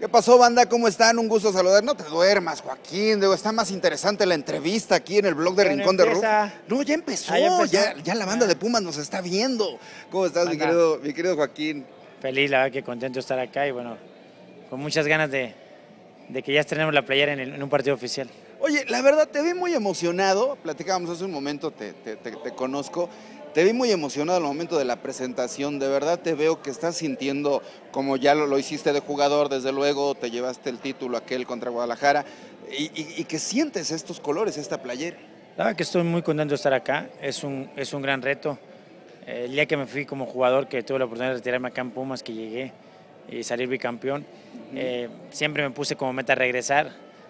¿Qué pasó, banda? ¿Cómo están? Un gusto saludar. No te duermas, Joaquín. Digo, está más interesante la entrevista aquí en el blog de Rincón de Rufo. No, ya empezó. Ya la banda de Pumas nos está viendo. ¿Cómo estás, mi querido Joaquín? Feliz, la verdad que contento de estar acá y bueno, con muchas ganas de que ya estrenemos la playera en un partido oficial. Oye, la verdad, te vi muy emocionado. Platicábamos hace un momento, te conozco. Te vi muy emocionado al momento de la presentación, de verdad te veo que estás sintiendo como ya lo hiciste de jugador, desde luego te llevaste el título aquel contra Guadalajara y que sientes estos colores, esta playera. La verdad que estoy muy contento de estar acá, es un gran reto. El día que me fui como jugador, que tuve la oportunidad de retirarme acá en Pumas, que llegué y salir bicampeón, siempre me puse como meta regresar.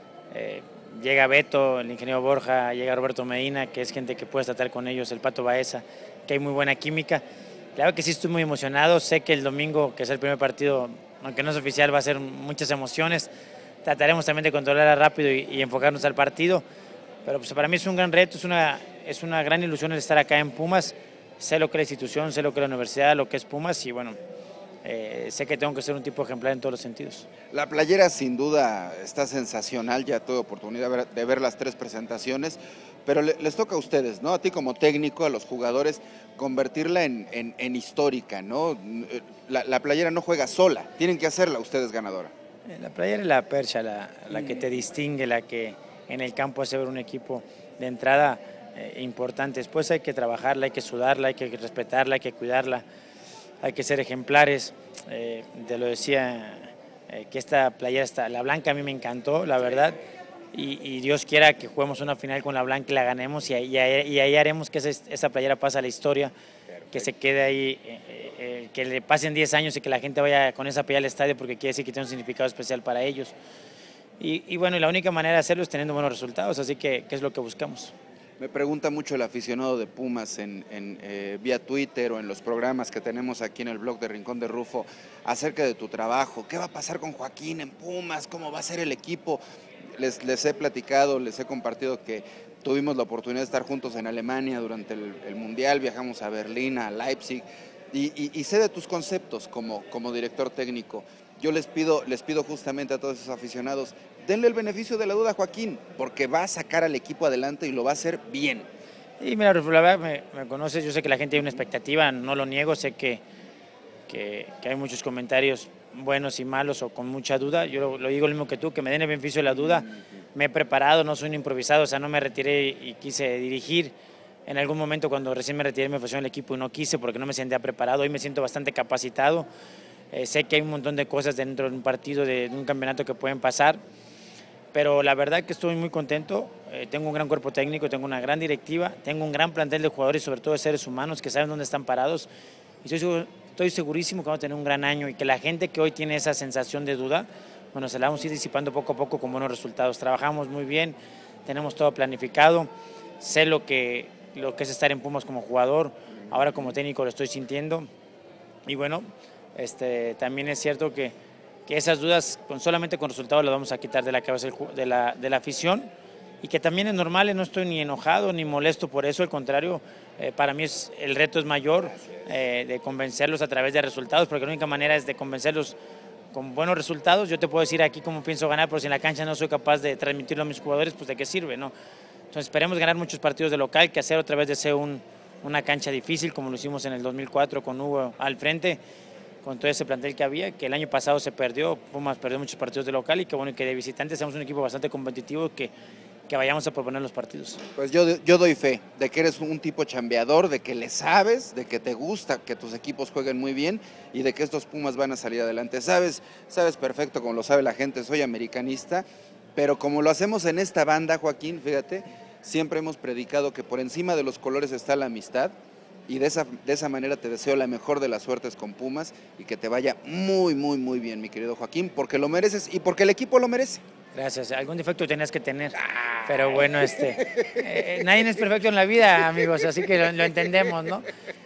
Llega Beto, el ingeniero Borja, llega Roberto Medina, que es gente que puedes tratar con ellos, el Pato Baeza, que hay muy buena química. Claro que sí estoy muy emocionado, sé que el domingo, que es el primer partido, aunque no es oficial, va a ser muchas emociones. Trataremos también de controlarla rápido y enfocarnos al partido, pero pues para mí es un gran reto, es una gran ilusión el estar acá en Pumas. Sé lo que es la institución, sé lo que es la universidad, lo que es Pumas y bueno, sé que tengo que ser un tipo ejemplar en todos los sentidos. La playera sin duda está sensacional, ya tuve oportunidad de ver las 3 presentaciones, pero les toca a ustedes, ¿no? A ti como técnico, a los jugadores, convertirla en histórica, ¿no? La playera no juega sola, tienen que hacerla ustedes ganadora. La playera es la percha, la que te distingue, la que en el campo hace ver un equipo de entrada importante. Después hay que trabajarla, hay que sudarla, hay que respetarla, hay que cuidarla. Hay que ser ejemplares, te lo decía, que esta playera, la blanca a mí me encantó, la verdad, y Dios quiera que juguemos una final con la blanca y la ganemos, y ahí haremos que esa playera pase a la historia, que se quede ahí, que le pasen 10 años y que la gente vaya con esa playera al estadio, porque quiere decir que tiene un significado especial para ellos. Y bueno, la única manera de hacerlo es teniendo buenos resultados, así que es lo que buscamos. Me pregunta mucho el aficionado de Pumas vía Twitter o en los programas que tenemos aquí en el blog de Rincón de Rufo acerca de tu trabajo. ¿Qué va a pasar con Joaquín en Pumas? ¿Cómo va a ser el equipo? Les he platicado, les he compartido que tuvimos la oportunidad de estar juntos en Alemania durante el Mundial, viajamos a Berlín, a Leipzig y sé de tus conceptos como director técnico. Yo les pido justamente a todos esos aficionados, denle el beneficio de la duda a Joaquín, porque va a sacar al equipo adelante y lo va a hacer bien. Y mira, la verdad me conoces, yo sé que la gente tiene una expectativa, no lo niego, sé que hay muchos comentarios buenos y malos o con mucha duda. Yo lo digo lo mismo que tú, que me den el beneficio de la duda. Me he preparado, no soy un improvisado, o sea, no me retiré y quise dirigir. En algún momento cuando recién me retiré me ofrecieron el equipo y no quise porque no me sentía preparado. Hoy me siento bastante capacitado. Sé que hay un montón de cosas dentro de un partido, de un campeonato que pueden pasar, pero la verdad que estoy muy contento. Tengo un gran cuerpo técnico, tengo una gran directiva, tengo un gran plantel de jugadores y sobre todo de seres humanos que saben dónde están parados. Y estoy segurísimo que vamos a tener un gran año y que la gente que hoy tiene esa sensación de duda, bueno, se la vamos a ir disipando poco a poco con buenos resultados. Trabajamos muy bien, tenemos todo planificado, sé lo que es estar en Pumas como jugador, ahora como técnico lo estoy sintiendo y bueno, también es cierto que esas dudas solamente con resultados las vamos a quitar de la cabeza de la afición y que también es normal, no estoy ni enojado ni molesto por eso, al contrario, para mí el reto es mayor de convencerlos a través de resultados, porque la única manera es de convencerlos con buenos resultados. Yo te puedo decir aquí cómo pienso ganar, pero si en la cancha no soy capaz de transmitirlo a mis jugadores, pues de qué sirve, ¿no? Entonces esperemos ganar muchos partidos de local, que hacer otra vez de ser una cancha difícil como lo hicimos en el 2004 con Hugo al frente, con todo ese plantel que había, que el año pasado se perdió, Pumas perdió muchos partidos de local y que bueno, y que de visitantes seamos un equipo bastante competitivo, que vayamos a proponer los partidos. Pues yo doy fe de que eres un tipo chambeador, de que le sabes, de que te gusta que tus equipos jueguen muy bien y de que estos Pumas van a salir adelante. Sabes perfecto, como lo sabe la gente, soy americanista, pero como lo hacemos en esta banda, Joaquín, fíjate, siempre hemos predicado que por encima de los colores está la amistad. Y de esa manera te deseo la mejor de las suertes con Pumas y que te vaya muy, muy, muy bien, mi querido Joaquín, porque lo mereces y porque el equipo lo merece. Gracias, algún defecto tenías que tener, pero bueno, nadie es perfecto en la vida, amigos, así que lo entendemos, ¿no?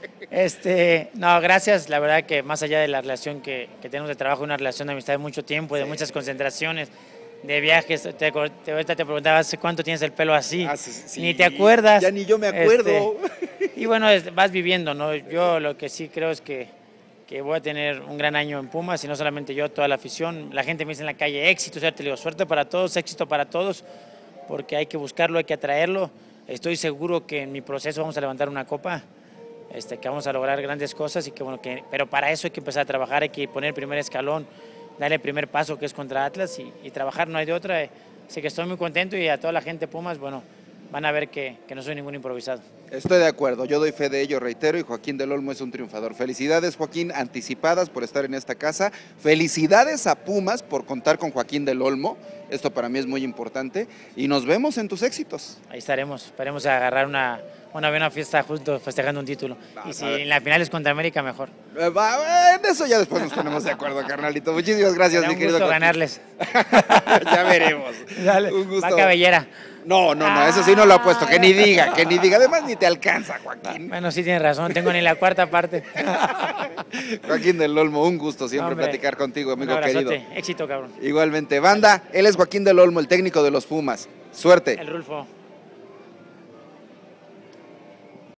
No, gracias, la verdad que más allá de la relación que tenemos de trabajo, una relación de amistad de mucho tiempo, de muchas concentraciones, de viajes, ahorita te preguntaba hace cuánto tienes el pelo así, sí, ni te acuerdas. Ya ni yo me acuerdo. Y bueno, vas viviendo, ¿no? Yo lo que sí creo es que que voy a tener un gran año en Pumas, y no solamente yo, toda la afición. La gente me dice en la calle, éxito, o sea, te digo, suerte para todos, éxito para todos, porque hay que buscarlo, hay que atraerlo. Estoy seguro que en mi proceso vamos a levantar una copa, que vamos a lograr grandes cosas, y que bueno, pero para eso hay que empezar a trabajar, hay que poner el primer escalón, darle el primer paso, que es contra Atlas, y trabajar, no hay de otra. Así que estoy muy contento, y a toda la gente de Pumas, bueno, van a ver que no soy ningún improvisado. Estoy de acuerdo, yo doy fe de ello, reitero, y Joaquín del Olmo es un triunfador. Felicidades, Joaquín, anticipadas por estar en esta casa. Felicidades a Pumas por contar con Joaquín del Olmo. Esto para mí es muy importante. Y nos vemos en tus éxitos. Ahí estaremos, esperemos a agarrar una buena fiesta juntos, festejando un título. Y si en la final es contra América, mejor. En eso ya después nos ponemos de acuerdo, carnalito. Muchísimas gracias, mi querido Joaquín. Un gusto ganarles. Ya veremos. Dale, un gusto. Va Cabellera. No, eso sí no lo apuesto, que ni diga. Además ni te alcanza, Joaquín. Bueno, sí tienes razón, tengo ni la cuarta parte. Joaquín del Olmo, un gusto siempre platicar contigo, amigo querido. Éxito, cabrón. Igualmente, banda, él es Joaquín del Olmo, el técnico de los Pumas. Suerte. El Rulfo.